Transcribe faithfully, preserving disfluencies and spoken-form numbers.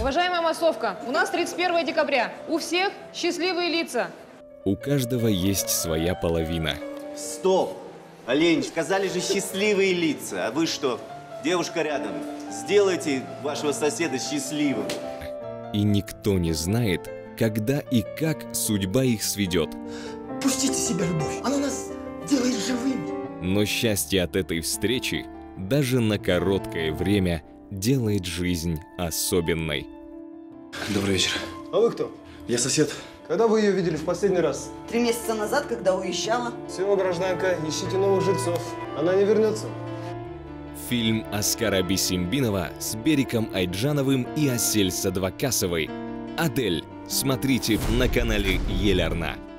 Уважаемая массовка, у нас тридцать первое декабря. У всех счастливые лица. У каждого есть своя половина. Стоп! Олень, сказали же счастливые лица. А вы что? Девушка рядом. Сделайте вашего соседа счастливым. И никто не знает, когда и как судьба их сведет. Пустите себе любовь, она нас делает живыми. Но счастье от этой встречи даже на короткое время делает жизнь особенной. Добрый вечер. А вы кто? Я сосед. Когда вы ее видели в последний раз? Три месяца назад, когда уезжала. Все, гражданка, ищите новых жильцов. Она не вернется. Фильм Оскара Бисембинова с Бериком Айджановым и Асель Садвакасовой. «Адель». Смотрите на канале Ель Арна.